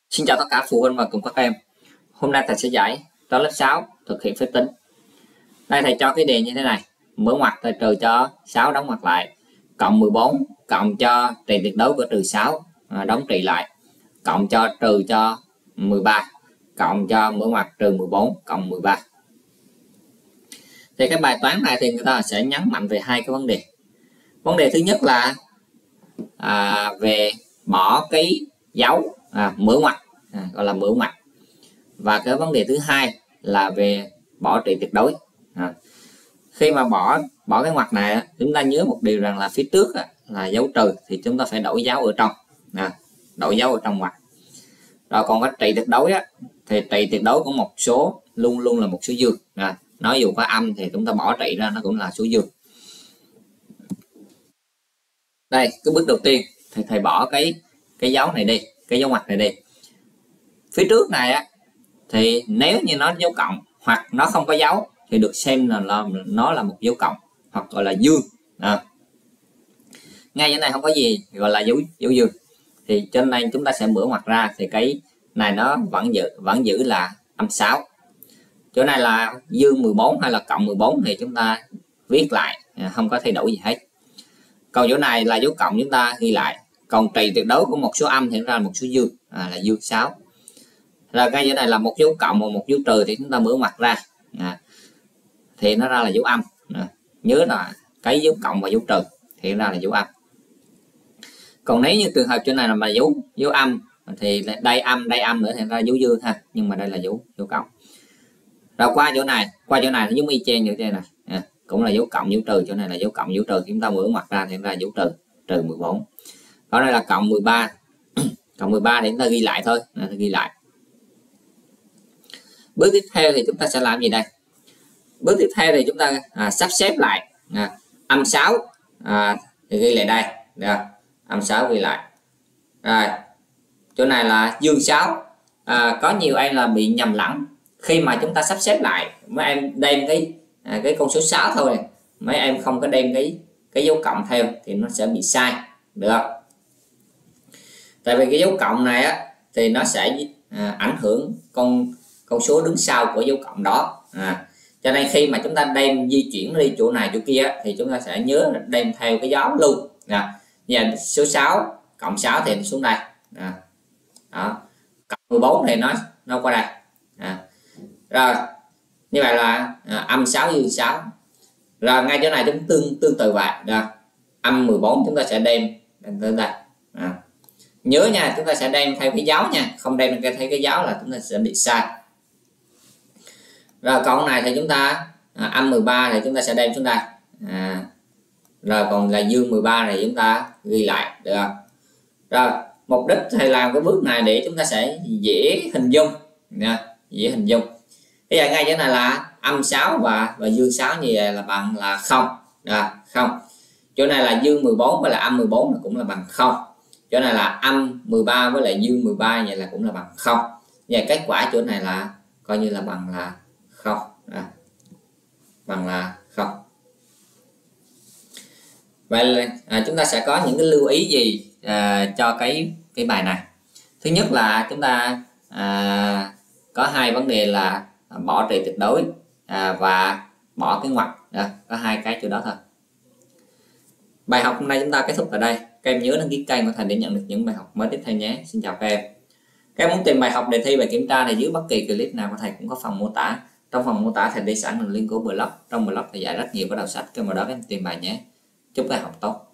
Xin chào tất cả phụ huynh và cùng các em. Hôm nay thầy sẽ dạy toán lớp 6 thực hiện phép tính. Đây thầy cho cái đề như thế này: mở ngoặc thầy trừ cho 6 đóng ngoặc lại, cộng 14 cộng cho trị tuyệt đối của trừ 6 đóng trị lại, cộng cho trừ cho 13 cộng cho mở ngoặc trừ 14 cộng 13. Thì cái bài toán này thì người ta sẽ nhấn mạnh về hai cái vấn đề. Vấn đề thứ nhất là về bỏ cái dấu mở ngoặc, gọi là mở ngoặc, và cái vấn đề thứ hai là về bỏ trị tuyệt đối. Khi mà bỏ cái ngoặc này, chúng ta nhớ một điều rằng là phía trước là dấu trừ thì chúng ta phải đổi dấu ở trong, đổi dấu ở trong ngoặc. Rồi còn cái trị tuyệt đối thì trị tuyệt đối của một số luôn luôn là một số dương. Nói dù có âm thì chúng ta bỏ trị ra nó cũng là số dương. Đây, cái bước đầu tiên thì thầy bỏ cái dấu này đi, cái dấu ngoặc này đi. Phía trước này thì nếu như nó dấu cộng hoặc nó không có dấu thì được xem là nó là một dấu cộng hoặc gọi là dương. Ngay chỗ này không có gì gọi là dấu dương, thì cho nên chúng ta sẽ mở ngoặc ra thì cái này nó vẫn giữ là âm 6. Chỗ này là dương 14 hay là cộng 14 thì chúng ta viết lại, không có thay đổi gì hết. Còn chỗ này là dấu cộng, chúng ta ghi lại. Còn trị tuyệt đối của một số âm thì ra một số dương, là dương 6. Rồi cái chỗ này là một dấu cộng và một dấu trừ thì chúng ta mở ngoặc ra, thì nó ra là dấu âm. Nhớ là cái dấu cộng và dấu trừ thì ra là dấu âm. Còn nếu như trường hợp chỗ này là dấu âm thì đây âm nữa thì ra dấu dương ha, nhưng mà đây là dấu cộng. Rồi qua chỗ này nó giống y chang như thế này, cũng là dấu cộng dấu trừ. Chỗ này là dấu cộng dấu trừ, chúng ta mở ngoặc ra thì ra dấu trừ 14. Ở đây là cộng 13 cộng 13 thì chúng ta ghi lại thôi, ghi lại. Bước tiếp theo thì chúng ta sẽ làm gì đây? Bước tiếp theo thì chúng ta sắp xếp lại âm 6 thì ghi lại đây. Được. Âm 6 ghi lại. Rồi chỗ này là dương 6. Có nhiều em là bị nhầm lẫn khi mà chúng ta sắp xếp lại. Mấy em đem cái con số 6 thôi này. Mấy em không có đem cái dấu cộng theo thì nó sẽ bị sai. Được không? Tại vì cái dấu cộng này thì nó sẽ ảnh hưởng con số đứng sau của dấu cộng đó. Cho nên khi mà chúng ta đem di chuyển đi chỗ này chỗ kia thì chúng ta sẽ nhớ đem theo cái dấu luôn. Nhà số 6 cộng 6 thì xuống đây. Đó. Cộng 14 thì nó qua đây. Rồi như vậy là âm 6 dương 6. Rồi ngay chỗ này chúng tương tự vậy. Âm 14 chúng ta sẽ đem tới đây. Nhớ nha, chúng ta sẽ đem theo cái dấu nha, không đem theo cái dấu là chúng ta sẽ bị sai. Rồi còn này thì chúng ta âm 13 thì chúng ta sẽ đem xuống đây. Rồi còn là dương 13 này chúng ta ghi lại, được không? Rồi mục đích thầy làm cái bước này để chúng ta sẽ dễ hình dung nha, dễ hình dung. Bây giờ ngay chỗ này là âm 6 và dương 6 như vậy là bằng là 0. Không. Chỗ này là dương 14 với là âm 14 là cũng là bằng 0. Chỗ này là âm 13 với lại dương 13 vậy là cũng là bằng 0. Và kết quả chỗ này là coi như là bằng là 0. Bằng là 0. Vậy chúng ta sẽ có những cái lưu ý gì cho cái bài này. Thứ nhất là chúng ta có hai vấn đề là bỏ trị tuyệt đối và bỏ cái ngoặc. Có hai cái chỗ đó thôi. Bài học hôm nay chúng ta kết thúc tại đây. Các em nhớ đăng ký kênh của thầy để nhận được những bài học mới tiếp theo nhé. Xin chào các em. Các em muốn tìm bài học đề thi, bài kiểm tra thì dưới bất kỳ clip nào của thầy cũng có phần mô tả. Trong phần mô tả thầy để sẵn đường link của blog. Trong blog thầy dạy rất nhiều cái đầu sách, cái mà đó các em tìm bài nhé. Chúc các em học tốt.